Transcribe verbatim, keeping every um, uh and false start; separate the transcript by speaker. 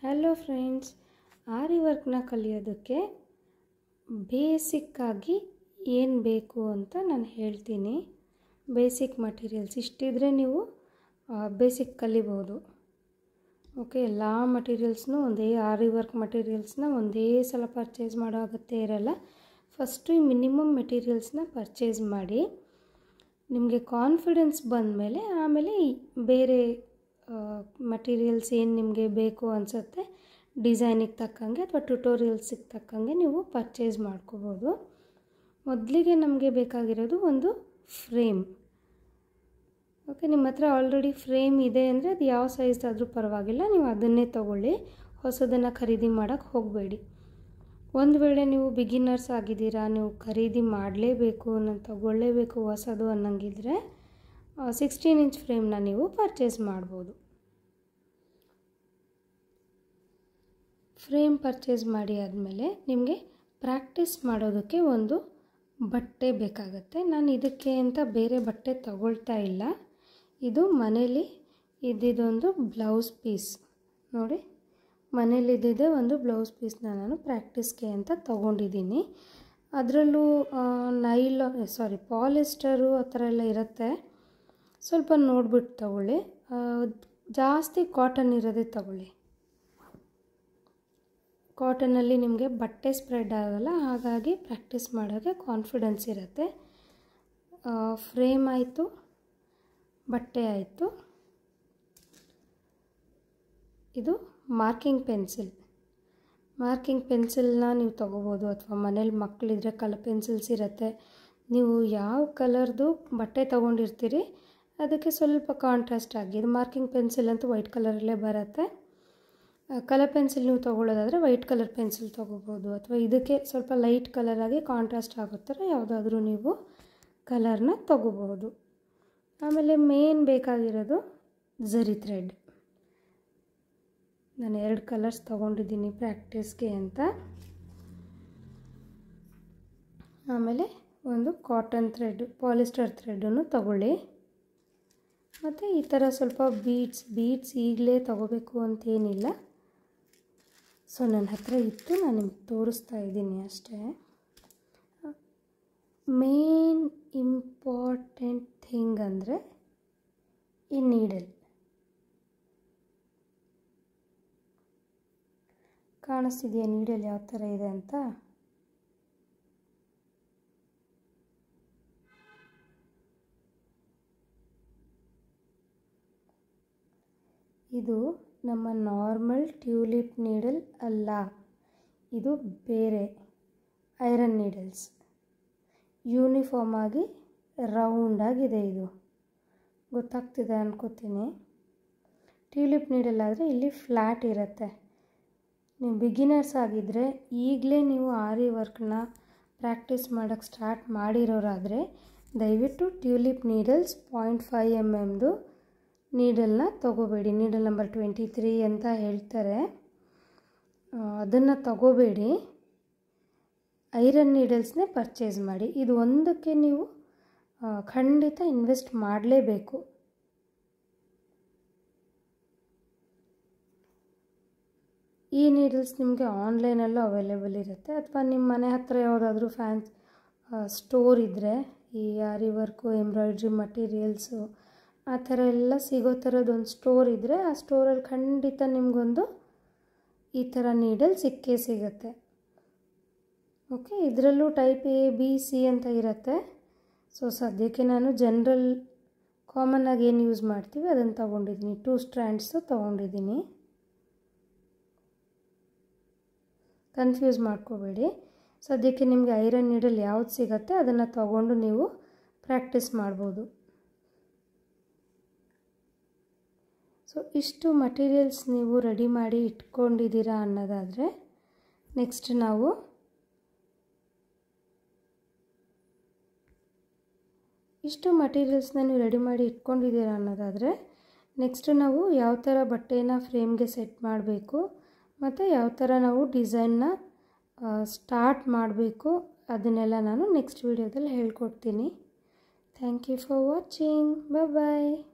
Speaker 1: Hello friends, ಆರಿ ವರ್ಕ್ನ ಕಲಿಯೋದಕ್ಕೆ ಬೇಸಿಕ್ಕಾಗಿ ಏನು ಬೇಕು ಅಂತ ನಾನು ಹೇಳ್ತೀನಿ. ಬೇಸಿಕ್ ಮಟೀರಿಯಲ್ಸ್ ಇಷ್ಟಿದ್ರೆ ನೀವು ಬೇಸಿಕ್ ಕಲಿಬೋದು. ಓಕೆ, ಎಲ್ಲ ಮಟೀರಿಯಲ್ಸ್ನೂ ಒಂದೇ ಆರಿ ವರ್ಕ್ ಮಟೀರಿಯಲ್ಸ್ನ ಒಂದೇ ಸಲ ಪರ್ಚೇಸ್ ಮಾಡೋ ಅಗತ್ಯ ಇರಲ್ಲ. ಫಸ್ಟು ಈ ಮಿನಿಮಮ್ ಮೆಟೀರಿಯಲ್ಸ್ನ ಪರ್ಚೇಸ್ ಮಾಡಿ, ನಿಮಗೆ ಕಾನ್ಫಿಡೆನ್ಸ್ ಬಂದಮೇಲೆ ಆಮೇಲೆ ಬೇರೆ ಮಟೀರಿಯಲ್ಸ್ ಏನು ನಿಮಗೆ ಬೇಕು ಅನಿಸುತ್ತೆ ಡಿಸೈನಿಗೆ ತಕ್ಕಂಗೆ ಅಥವಾ ಟ್ಯುಟೋರಿಯಲ್ಸಿಗೆ ತಕ್ಕಂಗೆ ನೀವು ಪರ್ಚೇಸ್ ಮಾಡ್ಕೋಬೋದು. ಮೊದಲಿಗೆ ನಮಗೆ ಬೇಕಾಗಿರೋದು ಒಂದು ಫ್ರೇಮ್. ಓಕೆ, ನಿಮ್ಮ ಹತ್ರ ಆಲ್ರೆಡಿ ಫ್ರೇಮ್ ಇದೆ ಅಂದರೆ ಅದು ಯಾವ ಸೈಜ್ದಾದರೂ ಪರವಾಗಿಲ್ಲ, ನೀವು ಅದನ್ನೇ ತೊಗೊಳ್ಳಿ. ಹೊಸದನ್ನು ಖರೀದಿ ಮಾಡೋಕ್ಕೆ ಹೋಗಬೇಡಿ. ಒಂದು ವೇಳೆ ನೀವು ಬಿಗಿನರ್ಸ್ ಆಗಿದ್ದೀರಾ, ನೀವು ಖರೀದಿ ಮಾಡಲೇಬೇಕು, ನಾನು ತಗೊಳ್ಳೇಬೇಕು ಹೊಸದು ಅನ್ನಂಗಿದ್ರೆ ಸಿಕ್ಸ್ಟೀನ್ ಇಂಚ್ ಫ್ರೇಮ್ನ ನೀವು ಪರ್ಚೇಸ್ ಮಾಡ್ಬೋದು. ಫ್ರೇಮ್ ಪರ್ಚೇಸ್ ಮಾಡಿ ಆದಮೇಲೆ ನಿಮಗೆ ಪ್ರಾಕ್ಟೀಸ್ ಮಾಡೋದಕ್ಕೆ ಒಂದು ಬಟ್ಟೆ ಬೇಕಾಗತ್ತೆ. ನಾನು ಇದಕ್ಕೆ ಅಂತ ಬೇರೆ ಬಟ್ಟೆ ತಗೊಳ್ತಾ ಇಲ್ಲ. ಇದು ಮನೇಲಿ ಇದ್ದಿದ್ದೊಂದು ಬ್ಲೌಸ್ ಪೀಸ್ ನೋಡಿ, ಮನೇಲಿ ಇದ್ದಿದ್ದೆ ಒಂದು ಬ್ಲೌಸ್ ಪೀಸ್ನ ನಾನು ಪ್ರಾಕ್ಟೀಸ್ಗೆ ಅಂತ ತೊಗೊಂಡಿದ್ದೀನಿ. ಅದರಲ್ಲೂ ನೈಲೋ ಸಾರಿ ಪಾಲಿಸ್ಟರು ಆ ಥರ ಎಲ್ಲ ಇರುತ್ತೆ. ಸ್ವಲ್ಪ ನೋಡಿಬಿಟ್ಟು ತಗೊಳ್ಳಿ, ಜಾಸ್ತಿ ಕಾಟನ್ ಇರೋದೇ ತಗೊಳ್ಳಿ. ಕಾಟನಲ್ಲಿ ನಿಮಗೆ ಬಟ್ಟೆ ಸ್ಪ್ರೆಡ್ ಆಗೋಲ್ಲ, ಹಾಗಾಗಿ ಪ್ರಾಕ್ಟೀಸ್ ಮಾಡೋಕ್ಕೆ ಕಾನ್ಫಿಡೆನ್ಸ್ ಇರುತ್ತೆ. ಫ್ರೇಮ್ ಆಯಿತು, ಬಟ್ಟೆ ಆಯಿತು. ಇದು ಮಾರ್ಕಿಂಗ್ ಪೆನ್ಸಿಲ್. ಮಾರ್ಕಿಂಗ್ ಪೆನ್ಸಿಲ್ನ ನೀವು ತೊಗೋಬೋದು, ಅಥವಾ ಮನೇಲಿ ಮಕ್ಕಳಿದ್ರೆ ಕಲರ್ ಪೆನ್ಸಿಲ್ಸ್ ಇರುತ್ತೆ. ನೀವು ಯಾವ ಕಲರ್ದು ಬಟ್ಟೆ ತೊಗೊಂಡಿರ್ತೀರಿ ಅದಕ್ಕೆ ಸ್ವಲ್ಪ ಕಾಂಟ್ರಾಸ್ಟ್ ಆಗಿ, ಇದು ಮಾರ್ಕಿಂಗ್ ಪೆನ್ಸಿಲ್ ಅಂತೂ ವೈಟ್ ಕಲರಲ್ಲೇ ಬರುತ್ತೆ. ಕಲರ್ ಪೆನ್ಸಿಲ್ ನೀವು ತೊಗೊಳ್ಳೋದಾದರೆ ವೈಟ್ ಕಲರ್ ಪೆನ್ಸಿಲ್ ತೊಗೋಬೋದು, ಅಥವಾ ಇದಕ್ಕೆ ಸ್ವಲ್ಪ ಲೈಟ್ ಕಲರಾಗಿ ಕಾಂಟ್ರಾಸ್ಟ್ ಆಗೋ ಥರ ಯಾವುದಾದ್ರೂ ನೀವು ಕಲರ್ನ ತೊಗೋಬೋದು. ಆಮೇಲೆ ಮೇನ್ ಬೇಕಾಗಿರೋದು ಝರಿ ಥ್ರೆಡ್. ನಾನು ಎರಡು ಕಲರ್ಸ್ ತೊಗೊಂಡಿದ್ದೀನಿ ಪ್ರಾಕ್ಟೀಸ್ಗೆ ಅಂತ. ಆಮೇಲೆ ಒಂದು ಕಾಟನ್ ಥ್ರೆಡ್, ಪಾಲಿಸ್ಟರ್ ಥ್ರೆಡನ್ನು ತೊಗೊಳ್ಳಿ. ಮತ್ತು ಈ ಥರ ಸ್ವಲ್ಪ ಬೀಡ್ಸ್ ಬೀಡ್ಸ್ ಈಗಲೇ ತೊಗೋಬೇಕು ಅಂತೇನಿಲ್ಲ. ಸೊ ನನ್ನ ಹತ್ರ ಇತ್ತು, ನಾನು ನಿಮ್ಗೆ ತೋರಿಸ್ತಾ ಇದ್ದೀನಿ ಅಷ್ಟೇ. ಮೇನ್ ಇಂಪಾರ್ಟೆಂಟ್ ಥಿಂಗ್ ಅಂದರೆ ಈ ನೀಡಲ್. ಕಾಣಿಸ್ತಿದೆಯಾ ನೀಡಲ್ ಯಾವ ಥರ ಇದೆ ಅಂತ? ಇದು ನಮ್ಮ ನಾರ್ಮಲ್ ಟ್ಯೂಲಿಪ್ ನೀಡಲ್ ಅಲ್ಲ, ಇದು ಬೇರೆ ಐರನ್ ನೀಡಲ್ಸ್. ಯೂನಿಫಾರ್ಮ್ ಆಗಿ ರೌಂಡಾಗಿದೆ. ಇದು ಗೊತ್ತಾಗ್ತಿದೆ ಅನ್ಕೋತೀನಿ. ಟ್ಯೂಲಿಪ್ ನೀಡಲ್ ಆದರೆ ಇಲ್ಲಿ ಫ್ಲ್ಯಾಟ್ ಇರುತ್ತೆ. ನೀವು ಬಿಗಿನರ್ಸ್ ಆಗಿದ್ದರೆ, ಈಗಲೇ ನೀವು ಆರಿ ವರ್ಕ್ನ ಪ್ರಾಕ್ಟೀಸ್ ಮಾಡೋಕ್ಕೆ ಸ್ಟಾರ್ಟ್ ಮಾಡಿರೋರಾದರೆ ದಯವಿಟ್ಟು tulip needles point five M M ನೀಡಲ್ನ ತೊಗೋಬೇಡಿ. ನೀಡಲ್ ನಂಬರ್ ಟ್ವೆಂಟಿ ತ್ರೀ ಅಂತ ಹೇಳ್ತಾರೆ, ಅದನ್ನು ತಗೋಬೇಡಿ. ಐರನ್ ನೀಡಲ್ಸ್ನೇ ಪರ್ಚೇಸ್ ಮಾಡಿ. ಇದು ಒಂದಕ್ಕೆ ನೀವು ಖಂಡಿತ ಇನ್ವೆಸ್ಟ್ ಮಾಡಲೇಬೇಕು. ಈ ನೀಡಲ್ಸ್ ನಿಮಗೆ ಆನ್ಲೈನಲ್ಲೂ ಅವೈಲೇಬಲ್ ಇರುತ್ತೆ, ಅಥವಾ ನಿಮ್ಮ ಮನೆ ಹತ್ತಿರ ಯಾವುದಾದ್ರೂ ಫ್ಯಾನ್ಸ್ ಸ್ಟೋರ್ ಇದ್ದರೆ, ಈ ಆರಿ ವರ್ಕು ಎಂಬ್ರಾಯ್ಡ್ರಿ ಮಟೀರಿಯಲ್ಸು ಆ ಥರ ಎಲ್ಲ ಸಿಗೋ ಥರದ್ದೊಂದು ಸ್ಟೋರ್ ಇದ್ದರೆ, ಆ ಸ್ಟೋರಲ್ಲಿ ಖಂಡಿತ ನಿಮಗೊಂದು ಈ ಥರ ನೀಡಲ್ ಸಿಕ್ಕೇ ಸಿಗುತ್ತೆ. ಓಕೆ, ಇದರಲ್ಲೂ ಟೈಪ್ ಎ ಬಿ ಸಿ ಅಂತ ಇರುತ್ತೆ. ಸೊ ಸದ್ಯಕ್ಕೆ ನಾನು ಜನರಲ್ ಕಾಮನ್ನಾಗಿ ಏನು ಯೂಸ್ ಮಾಡ್ತೀವಿ ಅದನ್ನು ತೊಗೊಂಡಿದ್ದೀನಿ. ಟೂ ಸ್ಟ್ರ್ಯಾಂಡ್ಸು ತೊಗೊಂಡಿದ್ದೀನಿ. ಕನ್ಫ್ಯೂಸ್ ಮಾಡ್ಕೋಬೇಡಿ. ಸದ್ಯಕ್ಕೆ ನಿಮಗೆ ಐರನ್ ನೀಡಲ್ ಯಾವ್ದು ಸಿಗುತ್ತೆ ಅದನ್ನು ತೊಗೊಂಡು ನೀವು ಪ್ರಾಕ್ಟೀಸ್ ಮಾಡ್ಬೋದು. ಸೊ ಇಷ್ಟು ಮಟೀರಿಯಲ್ಸ್ ನೀವು ರೆಡಿ ಮಾಡಿ ಇಟ್ಕೊಂಡಿದ್ದೀರಾ ಅನ್ನೋದಾದರೆ, ನೆಕ್ಸ್ಟ್ ನಾವು ಇಷ್ಟು ಮಟೀರಿಯಲ್ಸ್ನ ನೀವು ರೆಡಿ ಮಾಡಿ ಇಟ್ಕೊಂಡಿದ್ದೀರಾ ಅನ್ನೋದಾದರೆ ನೆಕ್ಸ್ಟ್ ನಾವು ಯಾವ ಥರ ಬಟ್ಟೆನ ಫ್ರೇಮ್ಗೆ ಸೆಟ್ ಮಾಡಬೇಕು ಮತ್ತು ಯಾವ ಥರ ನಾವು ಡಿಸೈನ್ನ ಸ್ಟಾರ್ಟ್ ಮಾಡಬೇಕು ಅದನ್ನೆಲ್ಲ ನಾನು ನೆಕ್ಸ್ಟ್ ವೀಡಿಯೋದಲ್ಲಿ ಹೇಳ್ಕೊಡ್ತೀನಿ. Thank you for watching. Bye bye.